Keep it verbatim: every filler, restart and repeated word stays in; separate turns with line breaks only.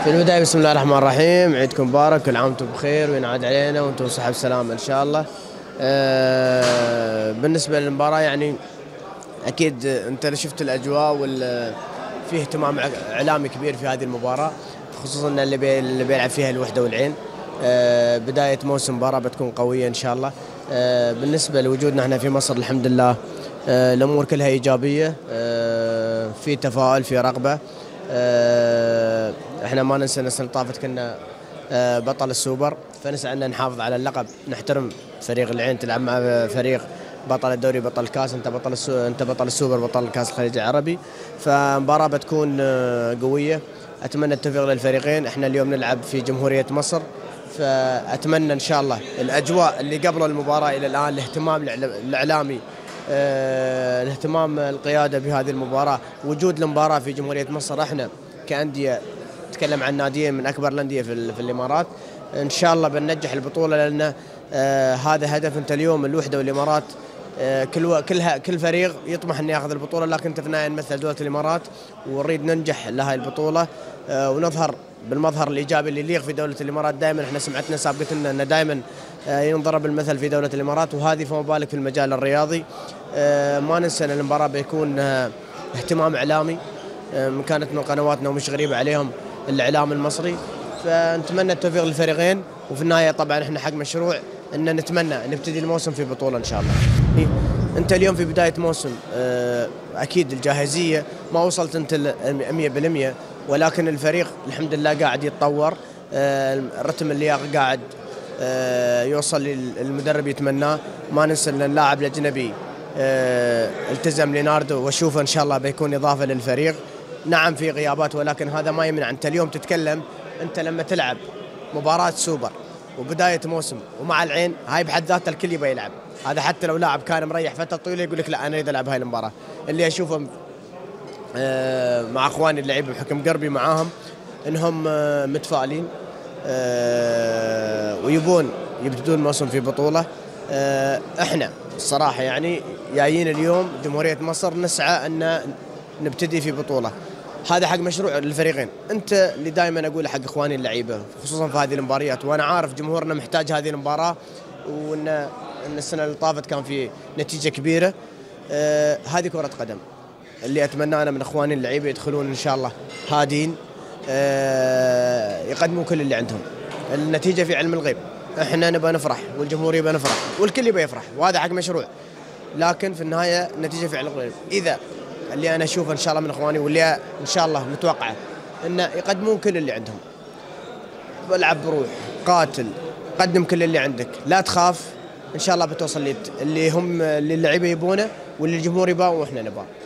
في البداية بسم الله الرحمن الرحيم، عيدكم مبارك، كل عام وانتم بخير وينعاد علينا وانتم صحة وسلامة إن شاء الله. آه بالنسبة للمباراة يعني أكيد أنت شفت الأجواء وال فيه اهتمام إعلامي كبير في هذه المباراة، خصوصا اللي, بي اللي بيلعب فيها الوحدة والعين. آه بداية موسم مباراة بتكون قوية إن شاء الله. آه بالنسبة لوجودنا احنا في مصر الحمد لله آه الأمور كلها إيجابية، آه في تفاؤل، في رغبة. آه احنا ما ننسى السنة اللي طافت كنا آه بطل السوبر، فنسعى ان نحافظ على اللقب، نحترم فريق العين، تلعب مع فريق بطل الدوري بطل الكاس، انت بطل السو... انت بطل السوبر بطل كاس الخليج العربي، فمباراة بتكون آه قوية. اتمنى التوفيق للفريقين، احنا اليوم نلعب في جمهورية مصر، فاتمنى ان شاء الله الاجواء اللي قبل المباراة الى الان، الاهتمام الاعلامي، آه الاهتمام القيادة بهذه المباراة، وجود المباراة في جمهورية مصر، احنا كأندية نتكلم عن ناديين من أكبر الأندية في, في الإمارات، إن شاء الله بننجح البطولة، لأن آه هذا هدف. أنت اليوم الوحدة والإمارات آه كل كلها كل فريق يطمح أن يأخذ البطولة، لكن أنت في النهاية نمثل دولة الإمارات ونريد ننجح لهذه البطولة آه ونظهر بالمظهر الإيجابي اللي يليق في دولة الإمارات. دائما احنا سمعتنا سابقتنا أن دائما آه ينضرب المثل في دولة الإمارات، وهذه فما بالك في المجال الرياضي. آه ما ننسى أن المباراة بيكون آه اهتمام إعلامي، كانت من قنواتنا ومش غريبة عليهم الإعلام المصري، فنتمنى التوفيق للفريقين، وفي النهاية طبعا احنا حق مشروع ان نتمنى نبتدي الموسم في بطولة ان شاء الله. انت اليوم في بداية موسم، اكيد الجاهزية ما وصلت انت مية بالمية، ولكن الفريق الحمد لله قاعد يتطور، رتم اللياقة قاعد يوصل المدرب يتمناه. ما ننسى ان اللاعب الاجنبي التزم ليناردو، واشوفه ان شاء الله بيكون اضافة للفريق. نعم في غيابات، ولكن هذا ما يمنع. انت اليوم تتكلم، انت لما تلعب مباراة سوبر وبداية موسم ومع العين، هاي بحد ذاتها الكل يبغى يلعب. هذا حتى لو لاعب كان مريح فترة طويلة يقول لك لا انا اريد العب هاي المباراة. اللي اشوفه مع اخواني اللعيبة بحكم قربي معاهم انهم متفائلين ويبون يبتدون الموسم في بطولة. احنا الصراحة يعني جايين اليوم جمهورية مصر نسعى ان نبتدي في بطولة، هذا حق مشروع للفريقين. انت اللي دائما اقول حق اخواني اللعيبه خصوصا في هذه المباريات، وانا عارف جمهورنا محتاج هذه المباراه، وان ان السنه اللي طافت كان في نتيجه كبيره. آه هذه كره قدم، اللي اتمنى انا من اخواني اللعيبه يدخلون ان شاء الله هادين، آه يقدموا كل اللي عندهم. النتيجه في علم الغيب، احنا نبغى نفرح والجمهور يبغى نفرح والكل يبغى يفرح، وهذا حق مشروع، لكن في النهايه النتيجه في علم الغيب. اذا اللي انا اشوفه ان شاء الله من اخواني واللي ان شاء الله متوقعه انه يقدمون كل اللي عندهم، العب بروح، قاتل، قدم كل اللي عندك، لا تخاف، ان شاء الله بتوصل اللي هم اللي اللعيبه يبونه واللي الجمهور يباه واحنا نباه.